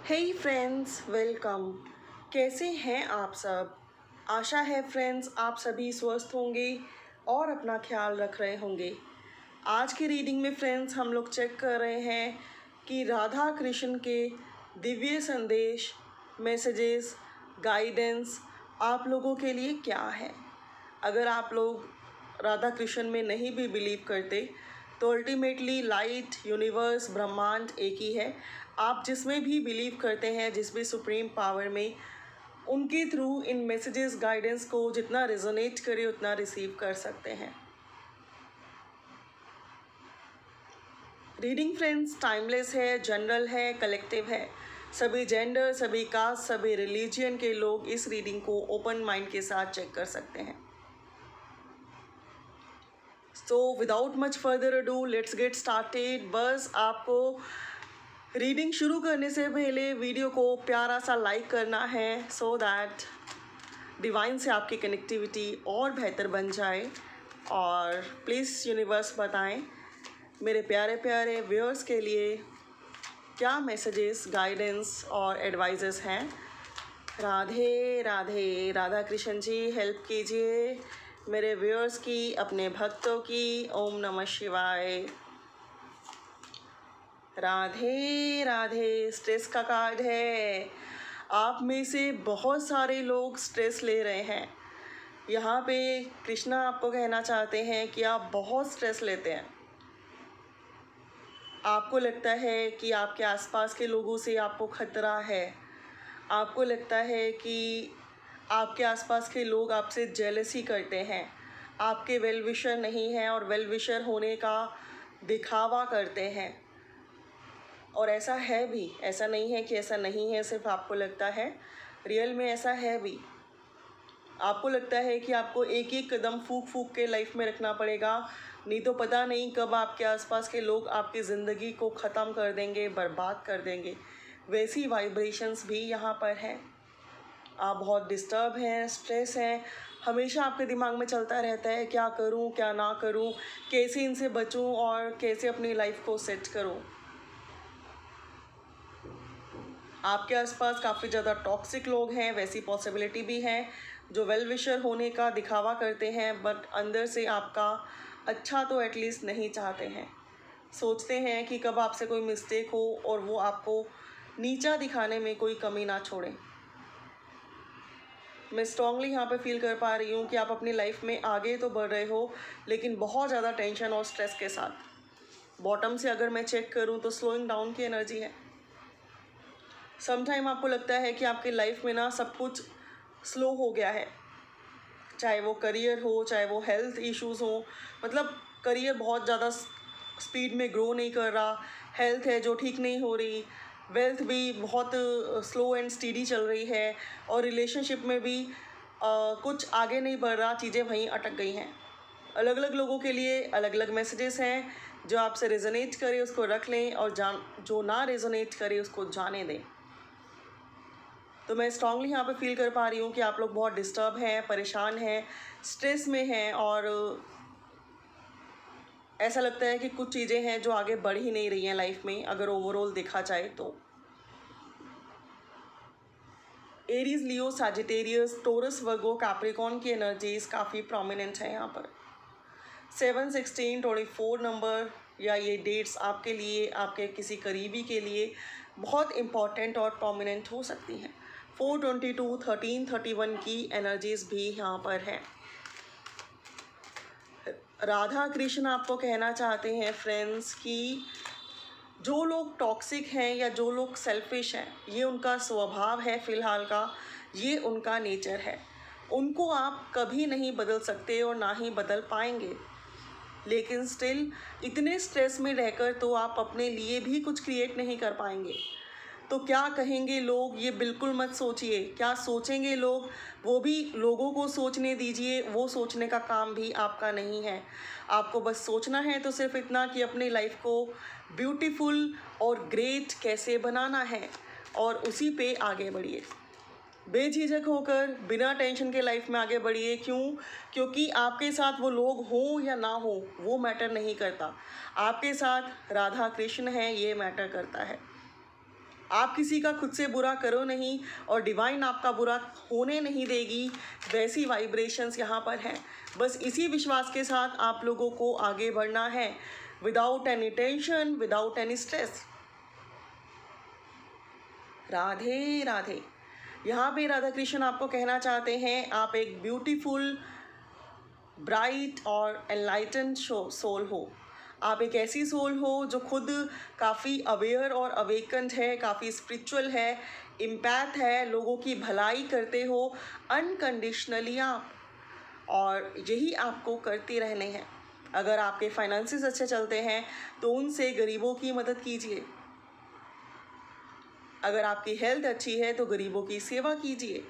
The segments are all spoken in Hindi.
हे फ्रेंड्स, वेलकम। कैसे हैं आप सब? आशा है फ्रेंड्स आप सभी स्वस्थ होंगे और अपना ख्याल रख रहे होंगे। आज की रीडिंग में फ्रेंड्स हम लोग चेक कर रहे हैं कि राधा कृष्ण के दिव्य संदेश, मैसेजेस, गाइडेंस आप लोगों के लिए क्या है। अगर आप लोग राधा कृष्ण में नहीं भी बिलीव करते तो अल्टीमेटली लाइट, यूनिवर्स, ब्रह्मांड एक ही है। आप जिसमें भी बिलीव करते हैं, जिस भी सुप्रीम पावर में, उनके थ्रू इन मैसेजेस, गाइडेंस को जितना रेजोनेट करे उतना रिसीव कर सकते हैं। रीडिंग फ्रेंड्स टाइमलेस है, जनरल है, कलेक्टिव है। सभी जेंडर, सभी कास्ट, सभी रिलीजियन के लोग इस रीडिंग को ओपन माइंड के साथ चेक कर सकते हैं। So without much further ado let's get started. बस आपको रीडिंग शुरू करने से पहले वीडियो को प्यारा सा लाइक करना है सो दैट डिवाइन से आपकी कनेक्टिविटी और बेहतर बन जाए। और प्लीज़ यूनिवर्स बताएं मेरे प्यारे प्यारे व्यूअर्स के लिए क्या मैसेजेस, गाइडेंस और एडवाइजेस हैं। राधे राधे। राधा कृष्ण जी हेल्प कीजिए मेरे व्यूअर्स की, अपने भक्तों की। ओम नमः शिवाय। राधे राधे। स्ट्रेस का कार्ड है। आप में से बहुत सारे लोग स्ट्रेस ले रहे हैं। यहाँ पे कृष्णा आपको कहना चाहते हैं कि आप बहुत स्ट्रेस लेते हैं। आपको लगता है कि आपके आसपास के लोगों से आपको खतरा है। आपको लगता है कि आपके आसपास के लोग आपसे जेलसी करते हैं, आपके वेल विशर नहीं हैं और वेल विशर होने का दिखावा करते हैं। और ऐसा है भी, ऐसा नहीं है कि ऐसा नहीं है, सिर्फ आपको लगता है, रियल में ऐसा है भी। आपको लगता है कि आपको एक एक कदम फूक फूक के लाइफ में रखना पड़ेगा, नहीं तो पता नहीं कब आपके आसपास के लोग आपकी ज़िंदगी को ख़त्म कर देंगे, बर्बाद कर देंगे। वैसी वाइब्रेशंस भी यहाँ पर हैं। आप बहुत डिस्टर्ब हैं, स्ट्रेस हैं, हमेशा आपके दिमाग में चलता रहता है क्या करूँ, क्या ना करूँ, कैसे इनसे बचूँ और कैसे अपनी लाइफ को सेट करूँ। आपके आसपास काफ़ी ज़्यादा टॉक्सिक लोग हैं, वैसी पॉसिबिलिटी भी है, जो वेल विशर होने का दिखावा करते हैं बट अंदर से आपका अच्छा तो एटलीस्ट नहीं चाहते हैं। सोचते हैं कि कब आपसे कोई मिस्टेक हो और वो आपको नीचा दिखाने में कोई कमी ना छोड़ें। मैं स्ट्रांगली यहाँ पे फील कर पा रही हूँ कि आप अपनी लाइफ में आगे तो बढ़ रहे हो लेकिन बहुत ज़्यादा टेंशन और स्ट्रेस के साथ। बॉटम से अगर मैं चेक करूँ तो स्लोइंग डाउन की एनर्जी है। समटाइम आपको लगता है कि आपकी लाइफ में ना सब कुछ स्लो हो गया है, चाहे वो करियर हो, चाहे वो हेल्थ इश्यूज़ हो। मतलब करियर बहुत ज़्यादा स्पीड में ग्रो नहीं कर रहा, हेल्थ है जो ठीक नहीं हो रही, वेल्थ भी बहुत स्लो एंड स्टीडी चल रही है, और रिलेशनशिप में भी कुछ आगे नहीं बढ़ रहा, चीज़ें वहीं अटक गई हैं। अलग अलग लोगों के लिए अलग अलग मैसेजेस हैं। जो आपसे रेजोनेट करे उसको रख लें और जो ना रेजोनेट करे उसको जाने दें। तो मैं स्ट्रांगली यहाँ पे फील कर पा रही हूँ कि आप लोग बहुत डिस्टर्ब हैं, परेशान हैं, स्ट्रेस में हैं, और ऐसा लगता है कि कुछ चीज़ें हैं जो आगे बढ़ ही नहीं रही हैं लाइफ में, अगर ओवरऑल देखा जाए तो। Aries, Leo, Sagittarius, Taurus, Virgo, Capricorn की एनर्जीज काफ़ी प्रोमिनेंट है यहाँ पर। 7, 16, 24 नंबर या ये डेट्स आपके लिए, आपके किसी करीबी के लिए बहुत इम्पॉर्टेंट और प्रोमिनेंट हो सकती हैं। 4, 22, 13, 31 की एनर्जीज भी यहाँ पर है। राधा कृष्ण आपको कहना चाहते हैं फ्रेंड्स कि जो लोग टॉक्सिक हैं या जो लोग सेल्फिश हैं, ये उनका स्वभाव है फ़िलहाल का, ये उनका नेचर है। उनको आप कभी नहीं बदल सकते और ना ही बदल पाएंगे। लेकिन स्टिल इतने स्ट्रेस में रहकर तो आप अपने लिए भी कुछ क्रिएट नहीं कर पाएंगे। तो क्या कहेंगे लोग, ये बिल्कुल मत सोचिए। क्या सोचेंगे लोग, वो भी लोगों को सोचने दीजिए, वो सोचने का काम भी आपका नहीं है। आपको बस सोचना है तो सिर्फ इतना कि अपनी लाइफ को ब्यूटीफुल और ग्रेट कैसे बनाना है, और उसी पे आगे बढ़िए। बेझिझक होकर, बिना टेंशन के लाइफ में आगे बढ़िए। क्योंकि आपके साथ वो लोग हों या ना हो वो मैटर नहीं करता, आपके साथ राधा कृष्ण हैं ये मैटर करता है। आप किसी का खुद से बुरा करो नहीं और डिवाइन आपका बुरा होने नहीं देगी, वैसी वाइब्रेशंस यहाँ पर हैं। बस इसी विश्वास के साथ आप लोगों को आगे बढ़ना है, without any tension, without any stress. Radhe Radhe. यहाँ पे राधा कृष्ण आपको कहना चाहते हैं, आप एक ब्यूटीफुल, ब्राइट और एनलाइटेंड सोल हो। आप एक ऐसी सोल हो जो खुद काफ़ी अवेयर और अवेकन्ड है, काफ़ी स्पिरिचुअल है, इम्पैथ है, लोगों की भलाई करते हो अनकंडीशनली आप, और यही आपको करते रहने हैं। अगर आपके फाइनेंसेस अच्छे चलते हैं तो उनसे गरीबों की मदद कीजिए। अगर आपकी हेल्थ अच्छी है तो गरीबों की सेवा कीजिए।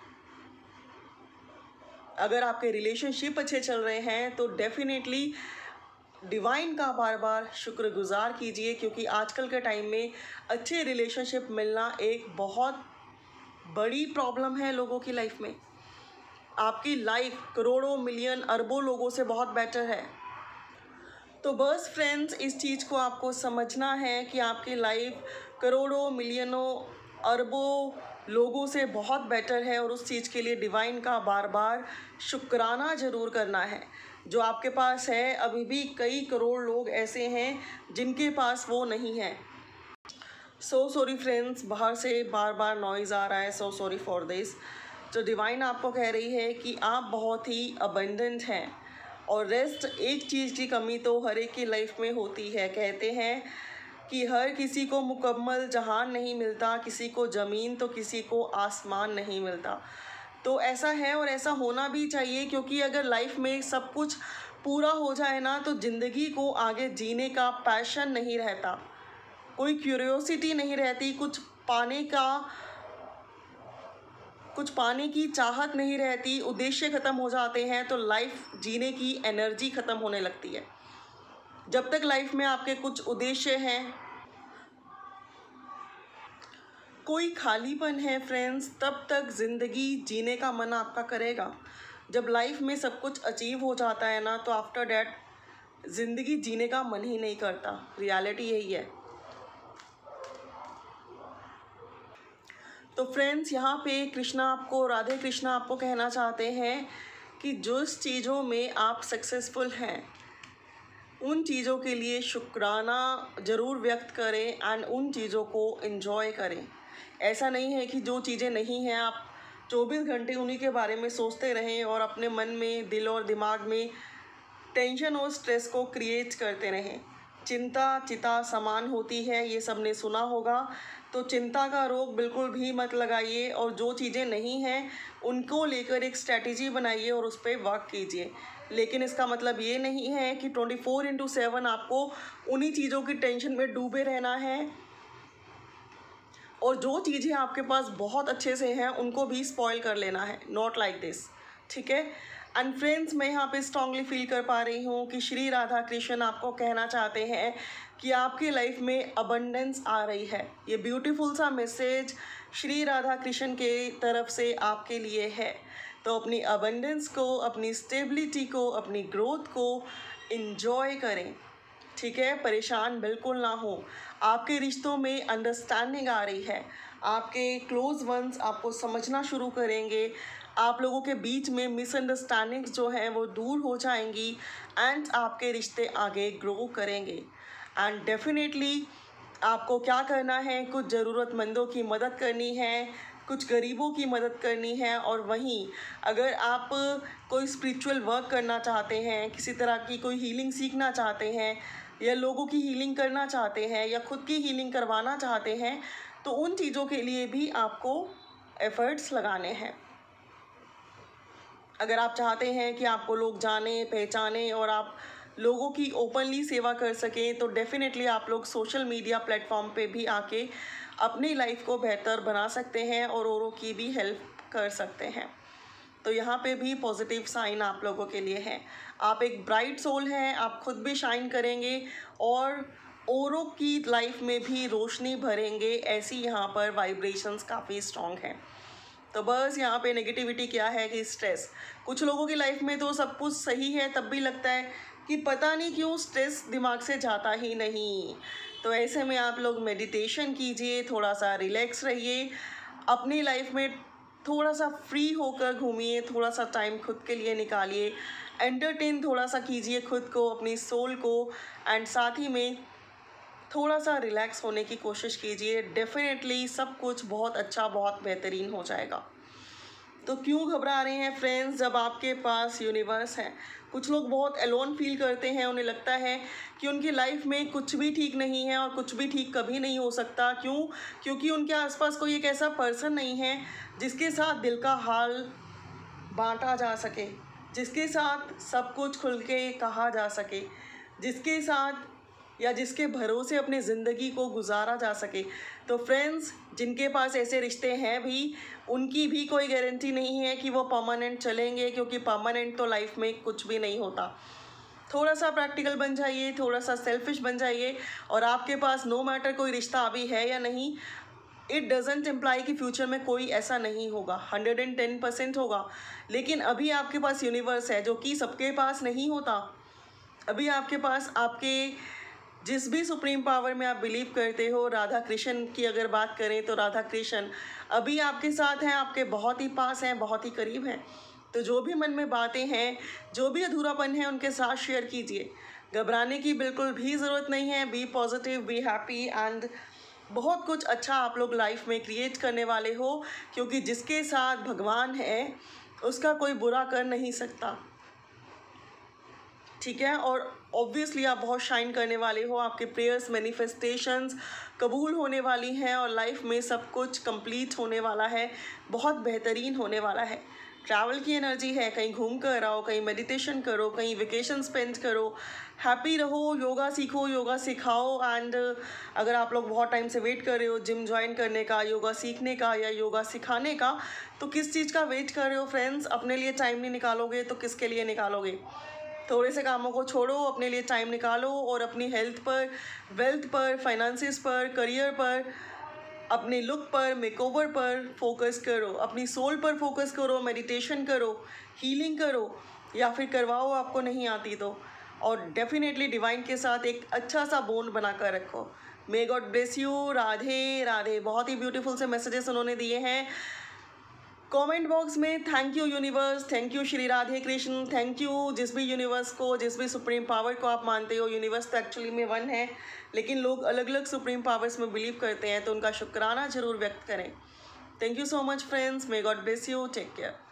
अगर आपके रिलेशनशिप अच्छे चल रहे हैं तो डेफिनेटली डिवाइन का बार बार शुक्रगुजार कीजिए, क्योंकि आजकल के टाइम में अच्छे रिलेशनशिप मिलना एक बहुत बड़ी प्रॉब्लम है लोगों की लाइफ में। आपकी लाइफ करोड़ों, मिलियन, अरबों लोगों से बहुत बेटर है। तो बस फ्रेंड्स, इस चीज़ को आपको समझना है कि आपकी लाइफ करोड़ों, मिलियनों, अरबों लोगों से बहुत बेटर है, और उस चीज़ के लिए डिवाइन का बार बार शुक्राना ज़रूर करना है। जो आपके पास है, अभी भी कई करोड़ लोग ऐसे हैं जिनके पास वो नहीं है। सो सॉरी फ्रेंड्स, बाहर से बार बार नॉइज़ आ रहा है, सो सॉरी फॉर दिस। तो डिवाइन आपको कह रही है कि आप बहुत ही अबंडेंट हैं, और रेस्ट एक चीज़ की कमी तो हर एक की लाइफ में होती है। कहते हैं कि हर किसी को मुकम्मल जहान नहीं मिलता, किसी को ज़मीन तो किसी को आसमान नहीं मिलता। तो ऐसा है और ऐसा होना भी चाहिए, क्योंकि अगर लाइफ में सब कुछ पूरा हो जाए ना तो ज़िंदगी को आगे जीने का पैशन नहीं रहता, कोई क्यूरियोसिटी नहीं रहती, कुछ पाने की चाहत नहीं रहती, उद्देश्य ख़त्म हो जाते हैं, तो लाइफ जीने की एनर्जी ख़त्म होने लगती है। जब तक लाइफ में आपके कुछ उद्देश्य हैं, कोई खालीपन है फ्रेंड्स, तब तक ज़िंदगी जीने का मन आपका करेगा। जब लाइफ में सब कुछ अचीव हो जाता है ना, तो आफ्टर डैट ज़िंदगी जीने का मन ही नहीं करता। रियलिटी यही है। तो फ्रेंड्स, यहाँ पे राधे कृष्णा आपको कहना चाहते हैं कि जिस चीज़ों में आप सक्सेसफुल हैं उन चीज़ों के लिए शुक्राना ज़रूर व्यक्त करें एंड उन चीज़ों को एंजॉय करें। ऐसा नहीं है कि जो चीज़ें नहीं हैं आप 24 घंटे उन्हीं के बारे में सोचते रहें और अपने मन में, दिल और दिमाग में टेंशन और स्ट्रेस को क्रिएट करते रहें। चिंता चिता समान होती है, ये सब ने सुना होगा। तो चिंता का रोग बिल्कुल भी मत लगाइए, और जो चीज़ें नहीं हैं उनको लेकर एक स्ट्रैटेजी बनाइए और उस पर वर्क कीजिए। लेकिन इसका मतलब ये नहीं है कि 24/7 आपको उन्हीं चीज़ों की टेंशन में डूबे रहना है, और जो चीज़ें आपके पास बहुत अच्छे से हैं उनको भी स्पॉइल कर लेना है। नॉट लाइक दिस, ठीक है। एंड फ्रेंड्स, मैं यहाँ पे स्ट्रांगली फील कर पा रही हूँ कि श्री राधा कृष्ण आपको कहना चाहते हैं कि आपकी लाइफ में अबंडेंस आ रही है। ये ब्यूटीफुल सा मैसेज श्री राधा कृष्ण के तरफ से आपके लिए है। तो अपनी अबंडेंस को, अपनी स्टेबिलिटी को, अपनी ग्रोथ को एंजॉय करें, ठीक है। परेशान बिल्कुल ना हो। आपके रिश्तों में अंडरस्टैंडिंग आ रही है, आपके क्लोज वंस आपको समझना शुरू करेंगे, आप लोगों के बीच में मिसअंडरस्टैंडिंग्स जो हैं वो दूर हो जाएंगी, एंड आपके रिश्ते आगे ग्रो करेंगे। एंड डेफिनेटली आपको क्या करना है, कुछ ज़रूरतमंदों की मदद करनी है, कुछ गरीबों की मदद करनी है। और वहीं अगर आप कोई स्पिरिचुअल वर्क करना चाहते हैं, किसी तरह की कोई हीलिंग सीखना चाहते हैं, या लोगों की हीलिंग करना चाहते हैं, या खुद की हीलिंग करवाना चाहते हैं, तो उन चीज़ों के लिए भी आपको एफर्ट्स लगाने हैं। अगर आप चाहते हैं कि आपको लोग जाने पहचाने और आप लोगों की ओपनली सेवा कर सकें, तो डेफिनेटली आप लोग सोशल मीडिया प्लेटफॉर्म पे भी आके अपनी लाइफ को बेहतर बना सकते हैं और औरों की भी हेल्प कर सकते हैं। तो यहाँ पे भी पॉजिटिव साइन आप लोगों के लिए है। आप एक ब्राइट सोल हैं, आप खुद भी शाइन करेंगे और औरों की लाइफ में भी रोशनी भरेंगे। ऐसी यहाँ पर वाइब्रेशंस काफ़ी स्ट्रॉन्ग हैं। तो बस यहाँ पे नेगेटिविटी क्या है कि स्ट्रेस। कुछ लोगों की लाइफ में तो सब कुछ सही है, तब भी लगता है कि पता नहीं क्यों स्ट्रेस दिमाग से जाता ही नहीं। तो तो ऐसे में आप लोग मेडिटेशन कीजिए, थोड़ा सा रिलैक्स रहिए, अपनी लाइफ में थोड़ा सा फ्री होकर घूमिए, थोड़ा सा टाइम खुद के लिए निकालिए, एंटरटेन थोड़ा सा कीजिए खुद को, अपनी सोल को, एंड साथ ही में थोड़ा सा रिलैक्स होने की कोशिश कीजिए। डेफिनेटली सब कुछ बहुत अच्छा, बहुत बेहतरीन हो जाएगा। तो क्यों घबरा रहे हैं फ्रेंड्स, जब आपके पास यूनिवर्स है। कुछ लोग बहुत अलोन फील करते हैं, उन्हें लगता है कि उनकी लाइफ में कुछ भी ठीक नहीं है और कुछ भी ठीक कभी नहीं हो सकता। क्यों? क्योंकि उनके आसपास कोई एक ऐसा पर्सन नहीं है जिसके साथ दिल का हाल बांटा जा सके, जिसके साथ सब कुछ खुल के कहा जा सके, जिसके साथ या जिसके भरोसे अपनी ज़िंदगी को गुजारा जा सके। तो फ्रेंड्स, जिनके पास ऐसे रिश्ते हैं भी, उनकी भी कोई गारंटी नहीं है कि वो परमानेंट चलेंगे, क्योंकि परमानेंट तो लाइफ में कुछ भी नहीं होता। थोड़ा सा प्रैक्टिकल बन जाइए, थोड़ा सा सेल्फिश बन जाइए, और आपके पास नो मैटर कोई रिश्ता अभी है या नहीं, इट डजेंट इम्प्लाई कि फ्यूचर में कोई ऐसा नहीं होगा। 110% होगा। लेकिन अभी आपके पास यूनिवर्स है, जो कि सबके पास नहीं होता। अभी आपके पास आपके जिस भी सुप्रीम पावर में आप बिलीव करते हो, राधा कृष्ण की अगर बात करें तो राधा कृष्ण अभी आपके साथ हैं, आपके बहुत ही पास हैं, बहुत ही करीब हैं। तो जो भी मन में बातें हैं, जो भी अधूरापन है, उनके साथ शेयर कीजिए। घबराने की बिल्कुल भी ज़रूरत नहीं है। Be positive, be happy, and बहुत कुछ अच्छा आप लोग लाइफ में क्रिएट करने वाले हो, क्योंकि जिसके साथ भगवान है उसका कोई बुरा कर नहीं सकता। ठीक है? और ऑब्वियसली आप बहुत शाइन करने वाले हो, आपके प्रेयर्स, मैनिफेस्टेशंस कबूल होने वाली हैं, और लाइफ में सब कुछ कंप्लीट होने वाला है, बहुत बेहतरीन होने वाला है। ट्रैवल की एनर्जी है, कहीं घूम कर आओ, कहीं मेडिटेशन करो, कहीं वेकेशन स्पेंड करो, हैप्पी रहो, योगा सीखो, योगा सिखाओ। एंड अगर आप लोग बहुत टाइम से वेट कर रहे हो जिम ज्वाइन करने का, योगा सीखने का या योगा सिखाने का, तो किस चीज़ का वेट कर रहे हो फ्रेंड्स? अपने लिए टाइम नहीं निकालोगे तो किसके लिए निकालोगे? थोड़े से कामों को छोड़ो, अपने लिए टाइम निकालो, और अपनी हेल्थ पर, वेल्थ पर, फाइनेंसिस पर, करियर पर, अपने लुक पर, मेकओवर पर फोकस करो, अपनी सोल पर फोकस करो, मेडिटेशन करो, हीलिंग करो, या फिर करवाओ आपको नहीं आती तो। और डेफिनेटली डिवाइन के साथ एक अच्छा सा बॉन्ड बना कर रखो। May God bless you. Radhe Radhe. बहुत ही ब्यूटीफुल से मैसेजेस उन्होंने दिए हैं कमेंट बॉक्स में। Thank you universe, thank you Shri Radhe Krishna, thank you जिस भी यूनिवर्स को, जिस भी सुप्रीम पावर को आप मानते हो। यूनिवर्स तो एक्चुअली में वन है, लेकिन लोग अलग अलग सुप्रीम पावर्स में बिलीव करते हैं, तो उनका शुक्राना जरूर व्यक्त करें। Thank you so much friends. May God bless you. Take care.